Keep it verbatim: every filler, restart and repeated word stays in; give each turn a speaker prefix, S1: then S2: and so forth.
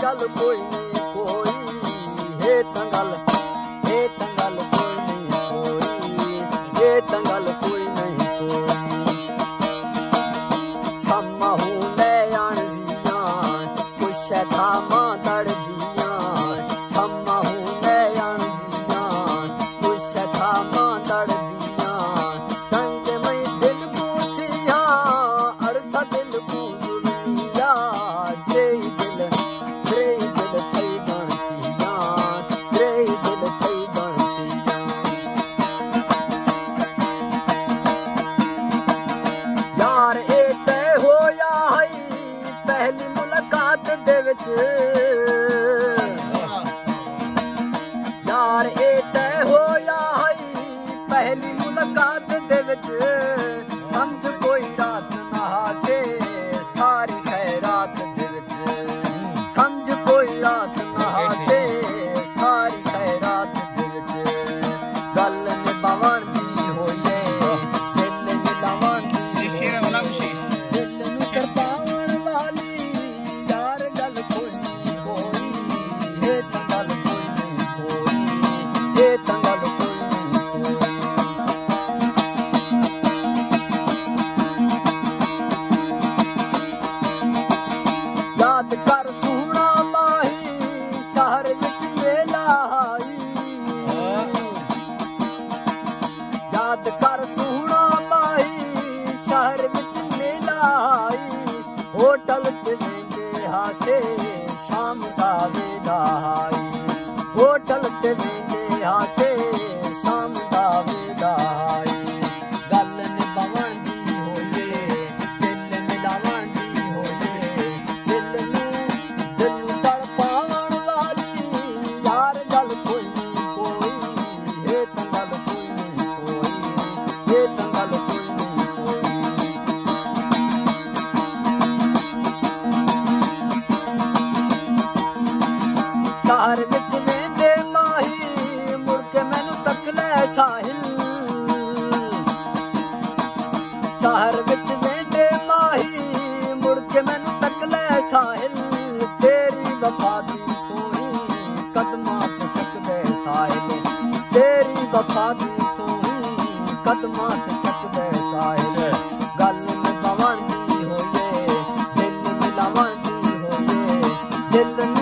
S1: गल कोई नहीं कोई, हे तंगल हे तंगल कोई नहीं कोई, हे तंगल कोई नहीं कोई। समहू ले आन दिया कुछ थामा दड़ दिया, समहू ले आन दिया कुछ थामा दड़ दिया। तंग में दिल पूछिया अड़सा दिल को दुनिया, रे दिल रे दिल थई गणतिया, रे दिल थई गणतिया। यार ए तय होया है पहली मुलाकात दे विच, यार ए तय होया है पहली मुलाकात दे विच। समझ कोई रात नहाते सारी खैरात दे विच, समझ कोई रात नहाते सारी खैरात दे विच। गल निभावण दी होइए दिल मिलावण दी, दिल नूं तरपावण वाली यार गल कोई नहीं होई, हे तंगल कोई नहीं होई, हे तंगल कोई नहीं होई। याद कर सूना माही शहर विच मेला आई, याद कर सूना माही शहर विच मेला आई। होटल ते वेंदे हासे शाम दा वेला आई, होटल ते वेंदे हासे शाम दा वेला आई। गल निभावण दी होइए दिल मिलावण दी होइए, दिल नूं दिल नूं तड़पावण वाली यार गल कोई नहीं कोई, हे तंगल कोई नहीं कोई, हे तंगल कोई नहीं कोई। शहर विच वेंदे माही मुड़ के मैनू तक लै साहिल, शहर विच वेंदे माही मुड़ के मैनू तक लै साहिल। तेरी वफा दी सोही कदमां ते सकदे साहिल, तेरी वफा दी सोही कदमां ते सकदे साहिल। गल निभावण दी होइए दिल मिलावण दी होइए, दिल